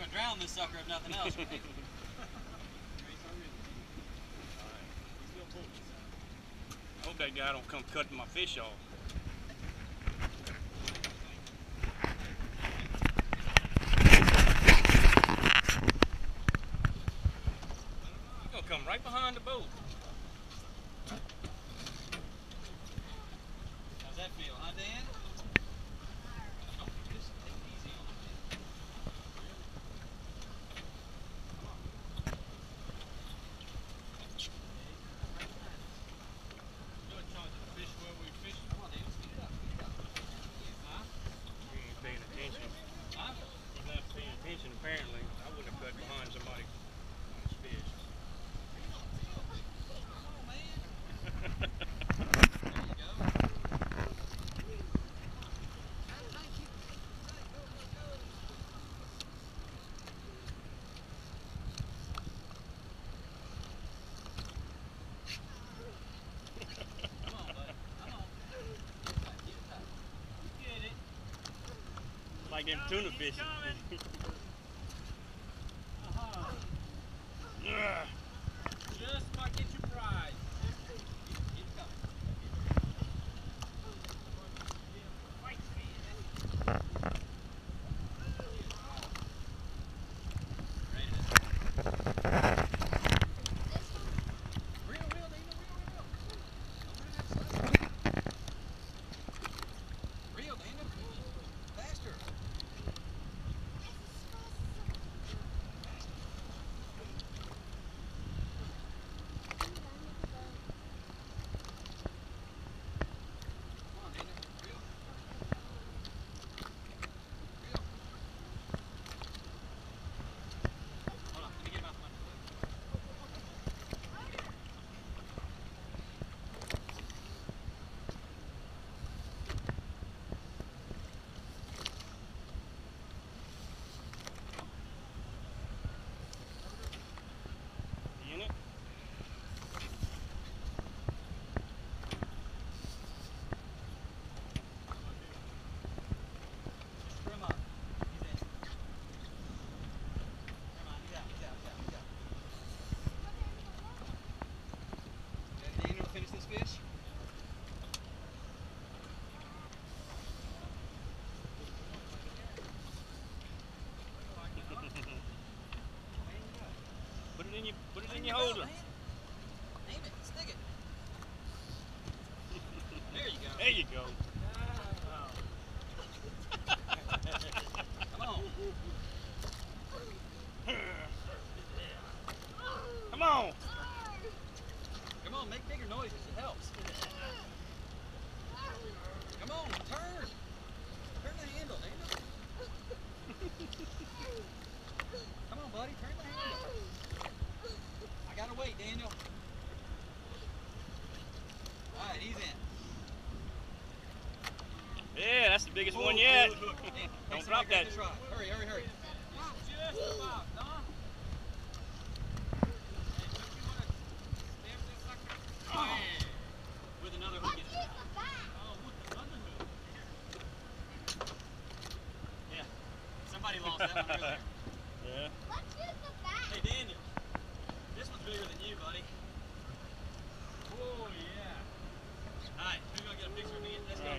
gonna drown this sucker if nothing else, right? I hope that guy don't come cutting my fish off. He's gonna come right behind the boat. How's that feel, huh, Dan? Just take it easy on him, man. Come on. You're charging the fish where we fish. Come on, Dan. Speed it up. Speed it up. Huh? He ain't paying attention. Huh? He's not paying attention apparently. I wouldn't have cut behind somebody on his fish. Come on, man. There you go. Come on, buddy. Come on. Get tight. Get tight. You get it. Like them tuna fish. Just might get you prize. Keep coming. Reel, Dana, reel. Reel, Dana. Faster. Come on, Dana. Reel. Reel. Hold on. Let me get him out from under the boat. You in it? Screw him up. He's in. Come on, he's out, he's out, he's out, he's out. Daniel, to finish this fish? Put it in your holder. Aim it, stick it. There you go. There you go. Come on. Come on. Come on, make bigger noises. It helps. Come on, turn. Turn the handle, Daniel. Come on, buddy, turn the handle. I gotta wait, Daniel. Alright, he's in. Yeah, that's the biggest one Oh, yet. good hook. Hey, Don't somebody drop grab that. this rod. Hurry, hurry, hurry. Just about, Don. Yeah. With another hook in it. Oh, with another hook. Yeah. Somebody lost that one earlier. Yeah. Hey, Daniel. This one's bigger than you, buddy. Oh, yeah. Alright, who's gonna get a picture of me? Let's go.